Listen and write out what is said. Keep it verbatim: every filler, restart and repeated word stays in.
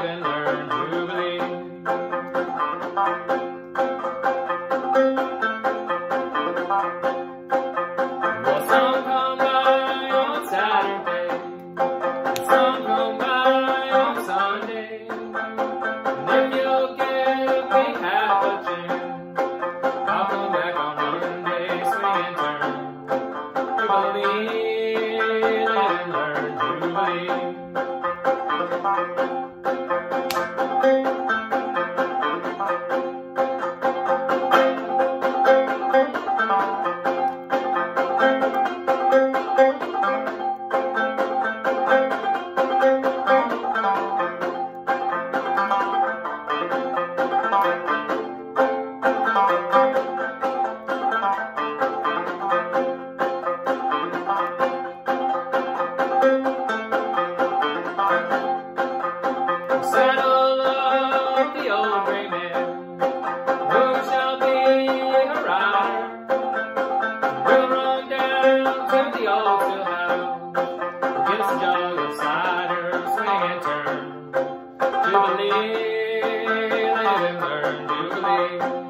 live and learn Jubilee. Well, some come by on Saturday, some come by on Sunday, and if you'll give me half a chance, I'll come back on Monday, swing and turn Jubilee, live and learn Jubilee. Saddle up the old gray mare, who shall be her rider? We'll run down to the old still house, get us a jug of cider, swing and turn Jubilee, live and learn Jubilee.